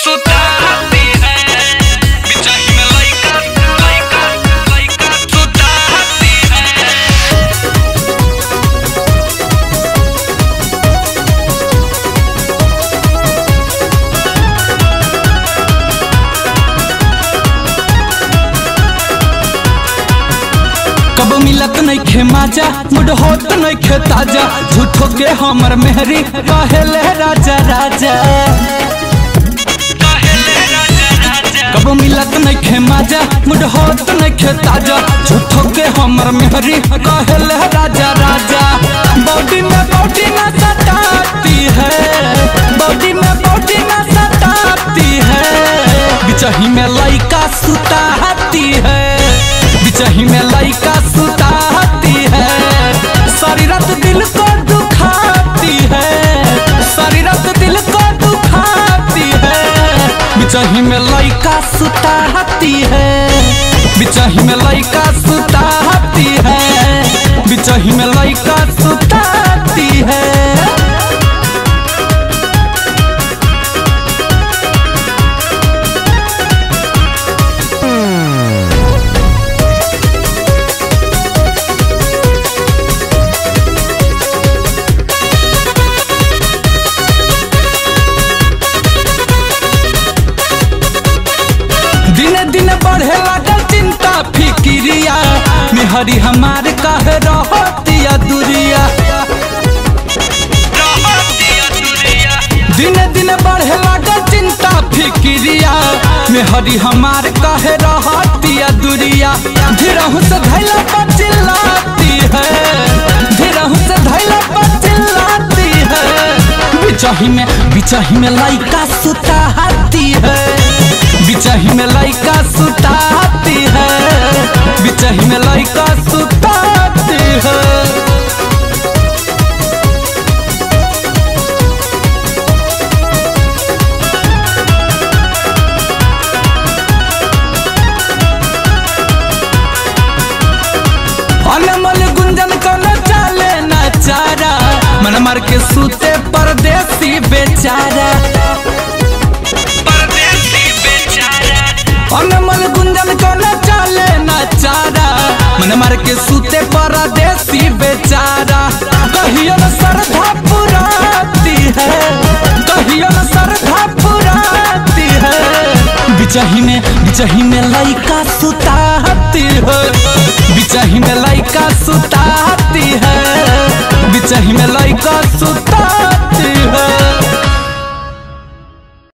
सुताती है बिचाही में लइका लइका लइका सुताती है। कब मिलत नहीं खे माजा मुड होत नहीं खे ताजा झूठो के हमर मेहरी कहेले राजा राजा। कब मिलत नहीं खे माजा मुड होत नहीं खे ताजा झूठो के हमर मेहरी कहेले राजा राजा। बॉडी में बॉडी न सताती है बॉडी में बॉडी न सताती है बिचाही में लइका सुताती है बिचाही में लइका सुताती है। सारी रात दिल को दुखाती है सारी रात दिल को दुखाती है बिचाही में लइका सुताती है बिचाही में लइका सुताती है बिचाही में लइका सुताती है। दिने दिने बढ़े लागल चिंता फिक्रिया मेहरी हमार कहे रहतिया दुरिया। दिने दिने बढ़े लागल चिंता फिक्रिया मेहरी हमार कहे रहतिया दुरिया। धीरहु से धैला पर चिल्लाती है धीरहु से धैला पर चिल्लाती है बिचाही में लइका सुताती है बिचाही में लइका सुताती है बिचाही में लइका सुताती है। अनमोल गुंजन को न चले न चारा मन मार के सूते परदेसी बेचारा। अनमोल गुंजन को न चले न चारा मन मार के सूते परदेसी बेचारा। कहियो न श्रद्धा पुराती है कहियो न श्रद्धा पुराती है बिचाही में लइका सुताती है बिचाही में लइका सुताती है बिचाही में लइका सुताती है।